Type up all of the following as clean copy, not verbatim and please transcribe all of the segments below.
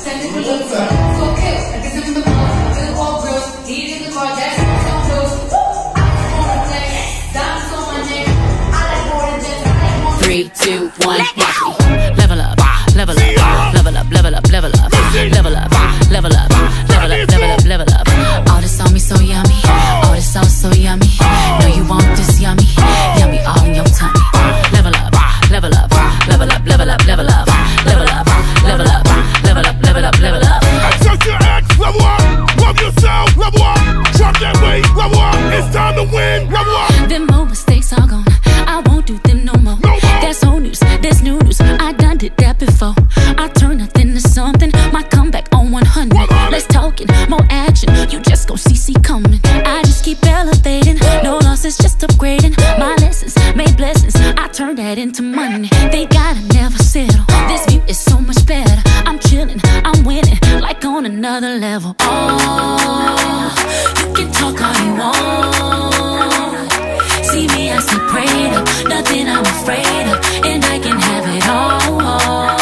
send it to the so kill. I guess in the mall, I feel all girls. Heat in the car, that's some clothes. I like more than that. Diamonds on my neck. I like more than that. 3, 2, 1, watch me. Level up, level up, level up, level up, level up, level up, level up, level up, level up, level up. All this on me so yummy, all this sauce so yummy. Know you want this yummy, yummy all in your tummy. Level up, level up, level up, level up, level up, level up, level up, level up, level up, level up. Accept your ex, level up. Love yourself, level up. Drop that weight, level up. It's time to win, level up. Them old mistakes are gone, I won't do them no more. That's old news, that's new news. I done did that before. I turn nothing to something. My comeback on 100. Less talking, more action. You just gon' see coming. I just keep elevating. No losses, just upgrading. My lessons made blessings. I turn that into money. They gotta never settle. This view is so much better. I'm chilling, I'm winning, like on another level. Oh, you can talk all you want. See me, I see prayed up. Nothing I'm afraid of, and I can have it all.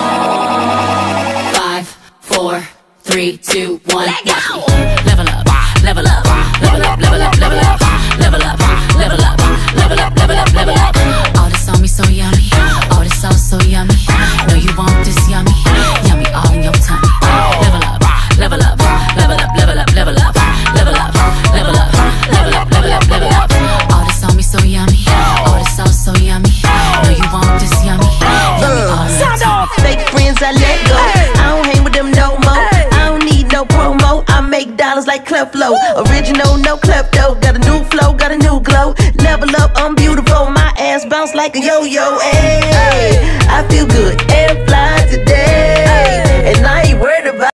5, 4, 3, 2, 1, watch me. Level up, level up, level up, level up, level up, level up, level up, level up, level up, level up. All this on me so yummy, all this sauce so yummy. Know you want this yummy, yummy all in your tummy. Level up, level up, level up, level up, level up, level up, level up, level up, level up, level up. All this on me so yummy, all this sauce so yummy. Know you want this yummy, yummy all in your tummy. Fake friends I let go. I don't hang with them no more. I don't need no promo. I make dollars like Cleflo. Original, no klepto. Got a new flow, got a new glow. Level up, I'm beautiful. My ass bounce like a yo-yo. Hey.